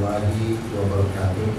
warahmatullahi wabarakatuh.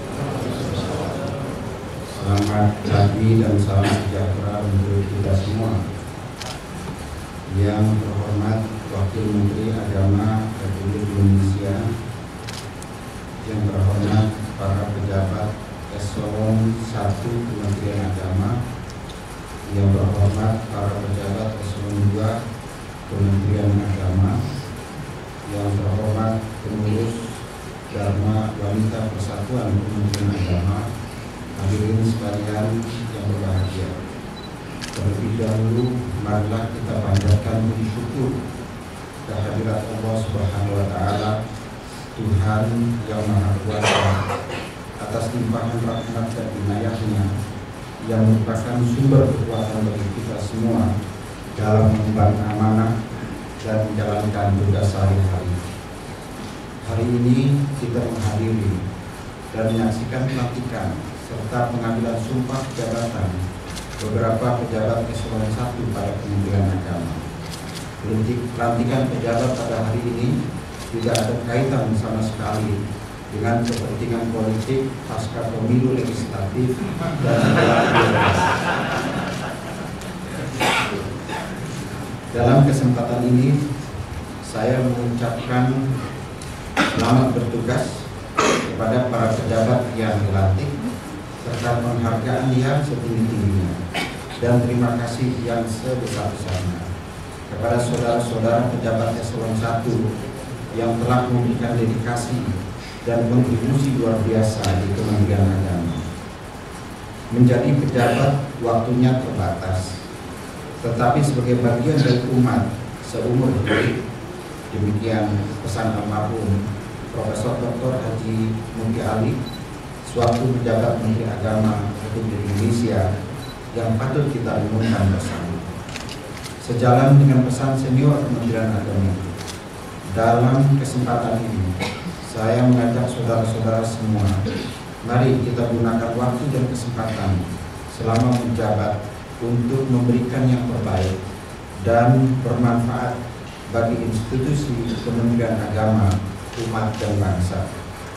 Selamat pagi dan salam sejahtera untuk kita semua. Yang terhormat Wakil Menteri Agama Republik Indonesia, yang terhormat para pejabat Eselon 1 Kementerian Agama, yang terhormat para pejabat Eselon 2 Kementerian Agama, yang terhormat pengurus Dharma Wanita Persatuan Kementerian Agama, hadirin sekalian yang berbahagia. Terlebih dahulu, marilah kita panjatkan puji syukur kehadirat Allah Subhanahu wa Ta'ala, Tuhan yang Maha Kuasa, atas limpahan rahmat dan inayahnya yang merupakan sumber kekuatan bagi kita semua dalam mengemban amanah dan menjalankan tugas sehari-hari. Hari ini kita menghadiri dan menyaksikan pelantikan serta pengambilan sumpah jabatan beberapa pejabat Eselon 1 pada Kementerian Agama. Pelantikan pejabat pada hari ini tidak ada kaitan sama sekali dengan kepentingan politik pasca pemilu legislatif dan dalam kesempatan ini saya mengucapkan selamat bertugas kepada para pejabat yang dilantik serta penghargaan yang setinggi-tingginya, dan terima kasih yang sebesar-besarnya kepada saudara-saudara pejabat Eselon 1 yang telah memberikan dedikasi dan kontribusi luar biasa di Kementerian Agama. Menjadi pejabat waktunya terbatas, tetapi sebagai bagian dari umat seumur hidup, demikian pesan almarhum Profesor Dr. Haji Muhyi Ali, suatu pejabat Menteri Agama Republik Indonesia yang patut kita renungkan bersama. Sejalan dengan pesan senior Kementerian Agama, dalam kesempatan ini saya mengajak saudara-saudara semua, mari kita gunakan waktu dan kesempatan selama menjabat untuk memberikan yang terbaik dan bermanfaat bagi institusi Kementerian Agama, umat dan bangsa.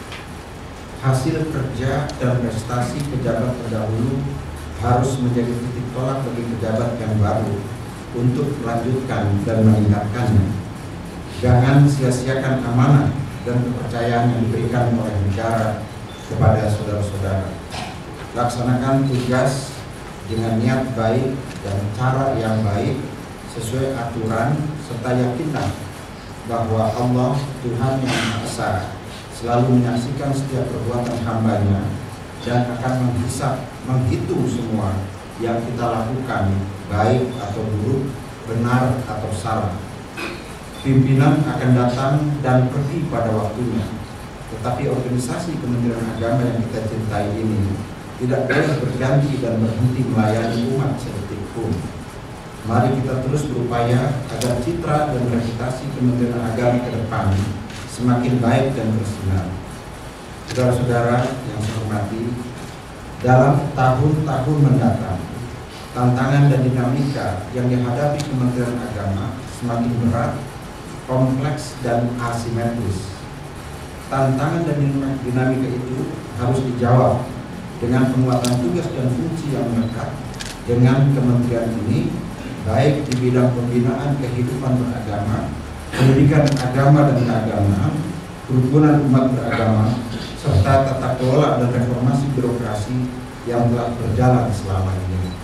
Hasil kerja dan prestasi pejabat terdahulu harus menjadi titik tolak bagi pejabat yang baru untuk melanjutkan dan meningkatkannya. Jangan sia-siakan amanah dan kepercayaan yang diberikan oleh negara kepada saudara-saudara. Laksanakan tugas dengan niat baik dan cara yang baik sesuai aturan, serta yakinlah bahwa Allah Tuhan yang Maha Esa selalu menyaksikan setiap perbuatan hambanya dan akan menghitung semua yang kita lakukan, baik atau buruk, benar atau salah. Pimpinan akan datang dan pergi pada waktunya, tetapi organisasi Kementerian Agama yang kita cintai ini tidak boleh berganti dan berhenti melayani umat sedetik pun. Mari kita terus berupaya agar citra dan reputasi Kementerian Agama ke depan semakin baik dan bersinar. Saudara-saudara yang saya hormati, dalam tahun-tahun mendatang, tantangan dan dinamika yang dihadapi Kementerian Agama semakin berat, kompleks dan asimetris. Tantangan dan dinamika itu harus dijawab dengan penguatan tugas dan fungsi yang melekat dengan kementerian ini, baik di bidang pembinaan kehidupan beragama, pendidikan agama dan keagamaan, kerukunan umat beragama, serta tata kelola dan reformasi birokrasi yang telah berjalan selama ini.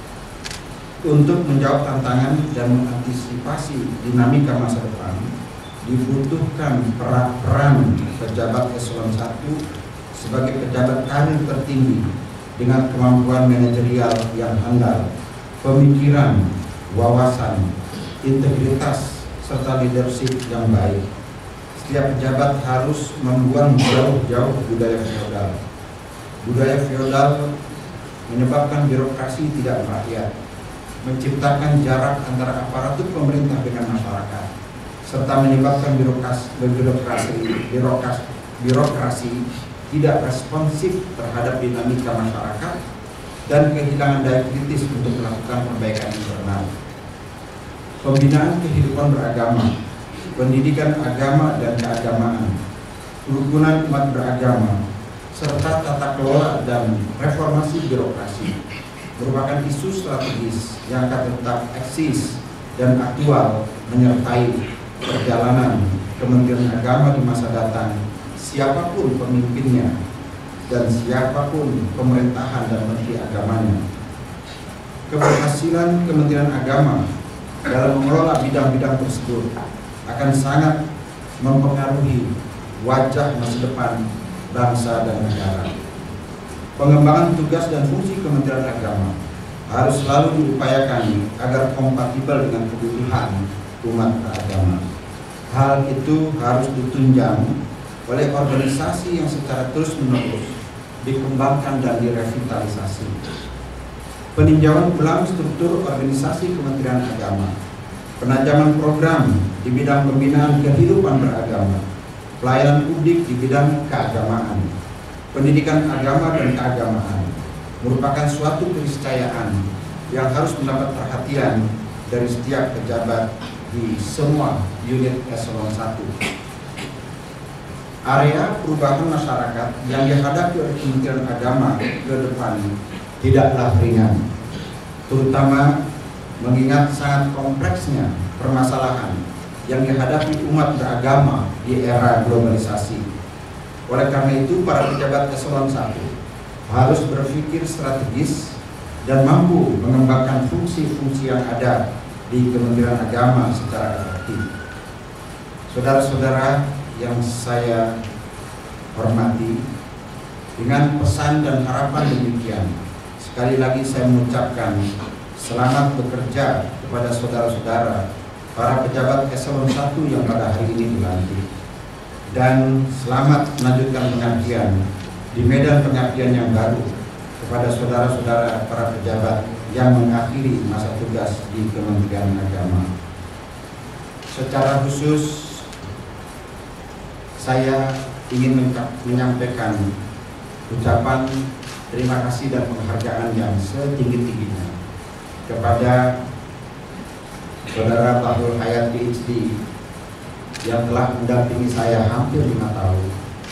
Untuk menjawab tantangan dan mengantisipasi dinamika masa depan, dibutuhkan peran pejabat Eselon 1 sebagai pejabat karir tertinggi dengan kemampuan manajerial yang handal, pemikiran, wawasan, integritas, serta leadership yang baik. Setiap pejabat harus membuang jauh-jauh budaya feodal. Budaya feodal menyebabkan birokrasi tidak merakyat, menciptakan jarak antara aparatur pemerintah dengan masyarakat, serta menyebabkan birokrasi tidak responsif terhadap dinamika masyarakat dan kehilangan daya kritis untuk melakukan perbaikan internal. Pembinaan kehidupan beragama, pendidikan agama dan keagamaan, kerukunan umat beragama, serta tata kelola dan reformasi birokrasi merupakan isu strategis yang akan tetap eksis dan aktual menyertai perjalanan Kementerian Agama di masa datang, siapapun pemimpinnya dan siapapun pemerintahan dan menteri agamanya. Keberhasilan Kementerian Agama dalam mengelola bidang-bidang tersebut akan sangat mempengaruhi wajah masa depan bangsa dan negara. Pengembangan tugas dan fungsi Kementerian Agama harus selalu diupayakan agar kompatibel dengan kebutuhan umat beragama. Hal itu harus ditunjang oleh organisasi yang secara terus-menerus dikembangkan dan direvitalisasi. Peninjauan ulang struktur organisasi Kementerian Agama, penajaman program di bidang pembinaan kehidupan beragama, pelayanan publik di bidang keagamaan, pendidikan agama dan keagamaan merupakan suatu keniscayaan yang harus mendapat perhatian dari setiap pejabat di semua unit eselon 1. Area perubahan masyarakat yang dihadapi oleh Kementerian Agama ke depan tidaklah ringan, terutama mengingat sangat kompleksnya permasalahan yang dihadapi umat beragama di era globalisasi. Oleh karena itu, para pejabat eselon 1 harus berpikir strategis dan mampu mengembangkan fungsi-fungsi yang ada di Kementerian Agama secara efektif. Saudara-saudara yang saya hormati, dengan pesan dan harapan demikian, sekali lagi saya mengucapkan selamat bekerja kepada saudara-saudara para pejabat eselon 1 yang pada hari ini dilantik, dan selamat melanjutkan pengabdian di medan pengabdian yang baru kepada saudara-saudara para pejabat yang mengakhiri masa tugas di Kementerian Agama. Secara khusus saya ingin menyampaikan ucapan terima kasih dan penghargaan yang setinggi-tingginya kepada Saudara Bahrul Hayat PhD yang telah mendampingi saya hampir 5 tahun.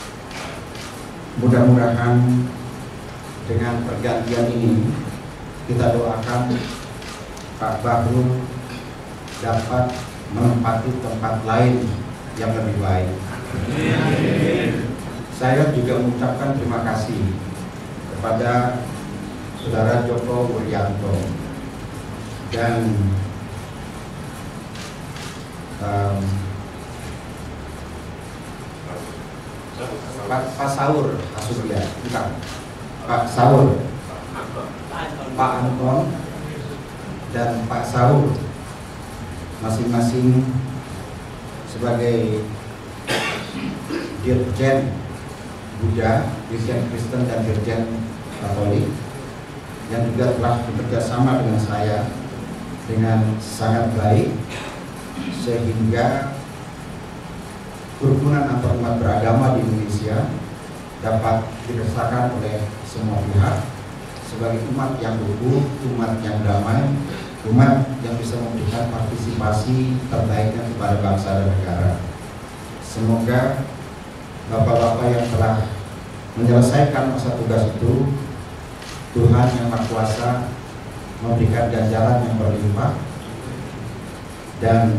Mudah-mudahan dengan pergantian ini kita doakan Pak Bahrul dapat menempati tempat lain yang lebih baik. Saya juga mengucapkan terima kasih kepada Saudara Joko Wuryanto dan Pak Saur Asudia, bukan Pak Saur, Pak Anton dan Pak Saur, masing-masing sebagai Dirjen Buddha, Dirjen Kristen dan Dirjen Katolik, yang juga telah bekerja sama dengan saya dengan sangat baik, sehingga kerukunan antar umat beragama di Indonesia dapat dirasakan oleh semua pihak sebagai umat yang rukun, umat yang damai, umat yang bisa memberikan partisipasi terbaiknya kepada bangsa dan negara. Semoga bapak-bapak yang telah menyelesaikan masa tugas itu, Tuhan yang Maha Kuasa memberikan ganjaran yang berlimpah, dan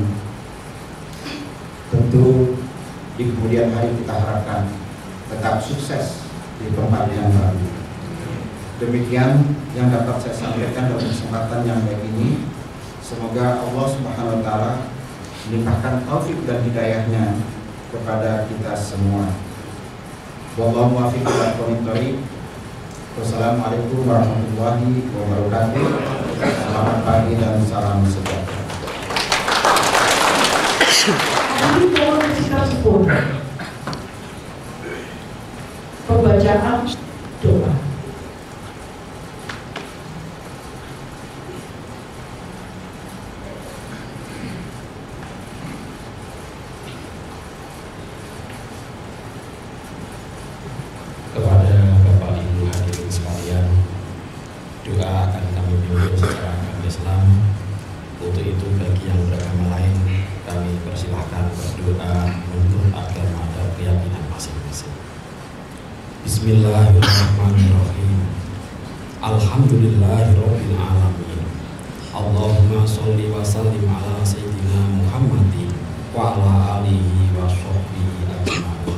tentu di kemudian hari kita harapkan tetap sukses di tempat yang baru. Demikian yang dapat saya sampaikan dalam kesempatan yang baik ini. Semoga Allah Subhanahu wa Ta'ala melimpahkan taufik dan hidayahnya kepada kita semua. Wallahu muwaffiq ila aqwamit thoriq. Wassalamualaikum warahmatullahi wabarakatuh. Selamat pagi dan salam sejahtera. Nanti tolong kita sebut pembacaan doa. Kepada Bapak Ibu hadirin sekalian, doa akan kami pimpin secara agama Islam. Untuk itu bagi yang beragama lain kami persilahkan berdoa menurut agama dan keyakinan masing-masing. Bismillahirrahmanirrahim. Alhamdulillahirabbil alamin. Allahumma sholli wa sallim ala sayyidina Muhammadin wa ala alihi wa sahbihi ajma'in.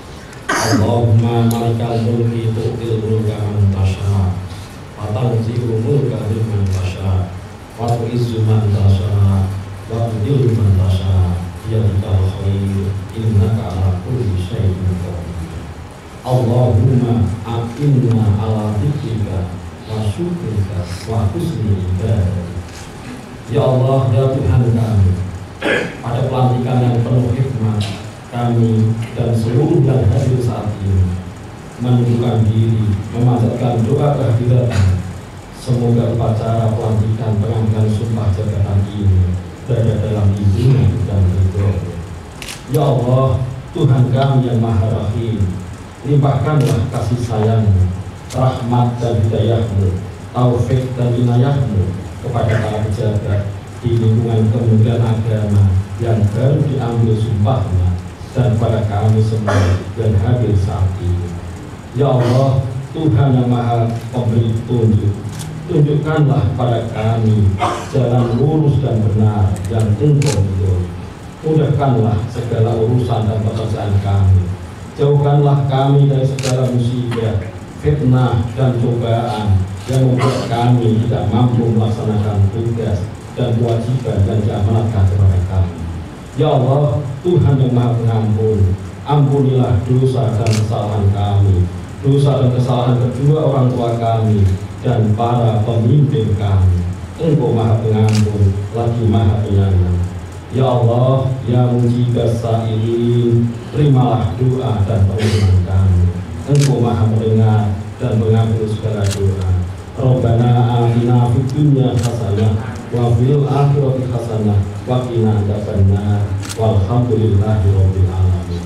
Allahumma malikal mulki tu'til mulka man tasha wa tanzi'ul mulka mimman tasha wa tu'izzu man tasha wa tudhillu man tasha biyadikal khair innaka ala kulli syai'in qadir. Allahumma aqimna ala dzikrika wa syukrika wa husni ibadah. Ya Allah, ya Tuhan kami, pada pelantikan yang penuh hikmat kami dan seluruh yang hadir saat ini menundukkan diri, memanjatkan doa kehadiran. Semoga upacara pelantikan pengambilan sumpah jabatan ini berada dalam lindungan dan ridho. Ya Allah, Tuhan kami yang Maha Rahim, limpahkanlah kasih sayang-Mu, rahmat dan hidayah-Mu, taufik dan inayah-Mu kepada para pejabat di lingkungan Kementerian Agama yang baru diambil sumpahnya dan pada kami semua yang hadir saat ini. Ya Allah, Tuhan yang Maha Pemberi petunjuk, tunjukkanlah pada kami jalan lurus dan benar yang Engkau ridhoi. Mudahkanlah segala urusan dan pekerjaan kami. Jauhkanlah kami dari segala musibah, fitnah dan cobaan yang membuat kami tidak mampu melaksanakan tugas dan kewajiban yang diamanatkan kepada kami. Ya Allah, Tuhan yang Maha Pengampun, ampunilah dosa dan kesalahan kami, dosa dan kesalahan kedua orang tua kami dan para pemimpin kami. Engkau Maha Pengampun lagi Maha Penyayang. Ya Allah, ya Mujibas Sa'ilin, terimalah doa dan permohonan kami. Engkau Maha Mendengar dan mengampuni segala doa. Rabbana atina fid dunya hasanah wa fil akhirati hasanah wa qina adzabannar. Walhamdulillahirabbil alamin.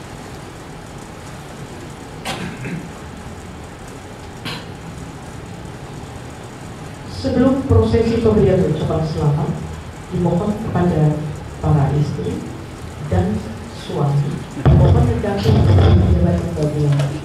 Sebelum prosesi pemberian ucapan selamat, dimohon kepada para istri dan suami, dimohon mendampingi pejabat bagian